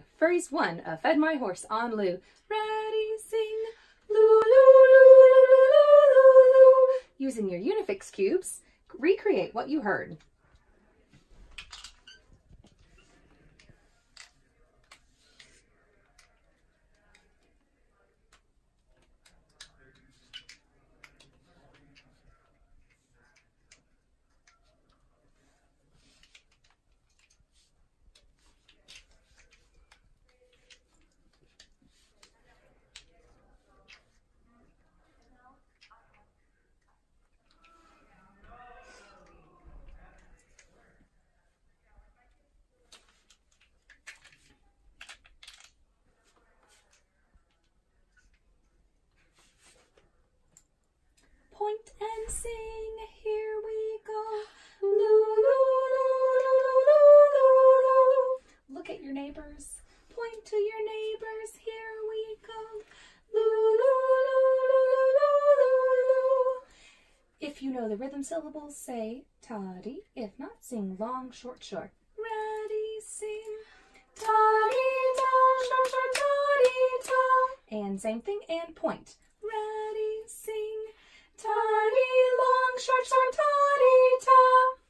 Phrase 1 of Fed My Horse on Loo. Ready, sing, loo, loo, loo, loo, loo, loo, loo. Using your Unifix cubes, recreate what you heard. Point and sing, here we go. Loo, loo, loo, loo, loo, loo, loo. Look at your neighbors. Point to your neighbors, here we go. Loo, loo, loo, loo, loo, loo, loo. If you know the rhythm syllables, say toddy. If not, sing long, short, short. Ready, sing. Toddy, ta, short, short, toddy, ta. And same thing, and point. Ready, sing. Toddy, long, short, short, toddy, ta.